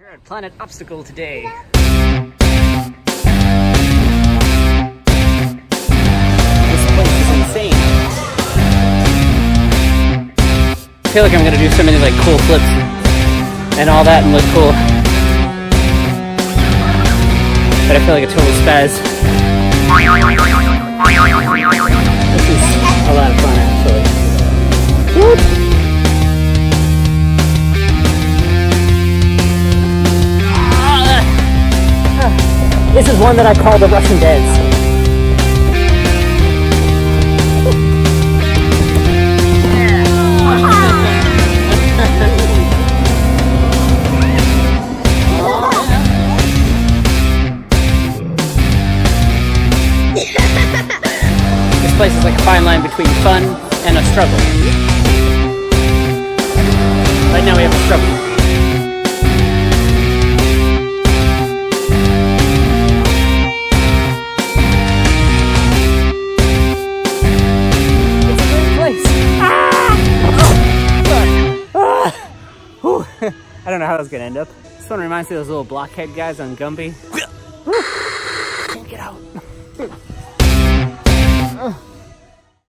We're here at Planet Obstacle today. This place is insane. I feel like I'm gonna do so many like cool flips and all that and look cool. But I feel like a total spaz. This is a lot of fun actually. Woo! This is one that I call the Russian dance. This place is like a fine line between fun and a struggle. Right now we have a struggle. I don't know how it's gonna end up. This one reminds me of those little blockhead guys on Gumby. Can't get out.